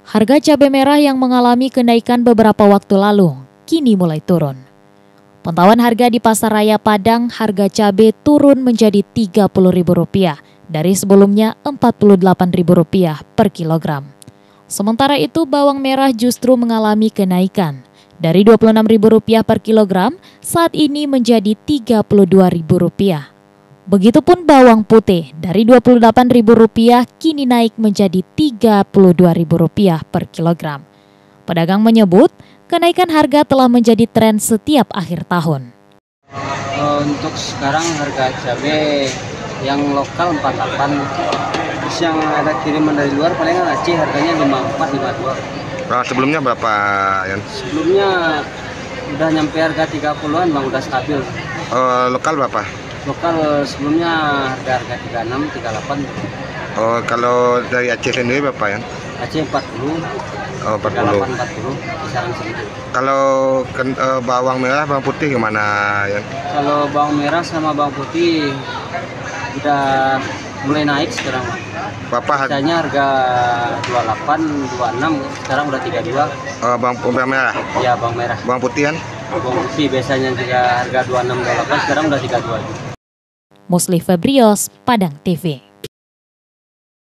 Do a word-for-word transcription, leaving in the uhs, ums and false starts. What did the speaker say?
Harga cabai merah yang mengalami kenaikan beberapa waktu lalu, kini mulai turun. Pantauan harga di Pasar Raya Padang, harga cabai turun menjadi tiga puluh ribu rupiah dari sebelumnya empat puluh delapan ribu rupiah per kilogram. Sementara itu bawang merah justru mengalami kenaikan. Dari dua puluh enam ribu rupiah per kilogram, saat ini menjadi tiga puluh dua ribu rupiah. Begitupun bawang putih, dari dua puluh delapan ribu rupiah kini naik menjadi tiga puluh dua ribu rupiah per kilogram. Pedagang menyebut, kenaikan harga telah menjadi tren setiap akhir tahun. Untuk sekarang harga cabai yang lokal empat puluh delapan, terus yang ada kiriman dari luar paling Aceh harganya lima puluh empat, lima puluh dua. Nah, sebelumnya berapa, Yan? Sebelumnya udah nyampe harga tiga puluhan, Bang, udah stabil. Uh, lokal berapa? Lokal sebelumnya harga-harga tiga puluh enam, tiga puluh delapan. Oh, kalau dari Aceh sendiri berapa, Yan? Aceh empat puluh. Oh, empat puluh. empat puluh, kisaran segitu. Kalau uh, bawang merah, bawang putih gimana, Yan? Kalau bawang merah sama bawang putih udah mulai naik sekarang. Berapa? Biasanya harga dua puluh delapan, dua puluh enam, sekarang udah tiga puluh dua. Uh, bawang, bawang merah? Ya, bawang merah. Bawang putih, Yan? Bawang putih biasanya juga harga dua puluh enam, dua puluh delapan, sekarang udah tiga puluh dua. Musli Febrios, Padang T V.